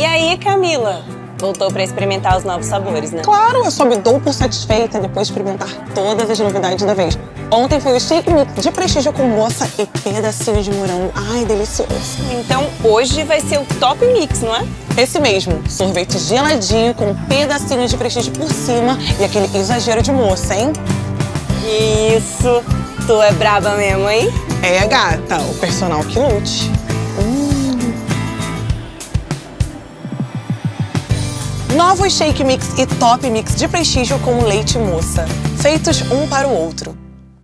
aí, Camila? Voltou pra experimentar os novos sabores, né? Claro, eu só me dou por satisfeita depois de experimentar todas as novidades da vez. Ontem foi o shake mix de prestígio com moça e pedacinhos de morango. Ai, delicioso. Então hoje vai ser o top mix, não é? Esse mesmo, sorvete geladinho com pedacinhos de prestígio por cima e aquele exagero de moça, hein? Isso, tu é braba mesmo, hein? É, gata, o personal que lute. Novos shake mix e top mix de prestígio com leite moça, feitos um para o outro.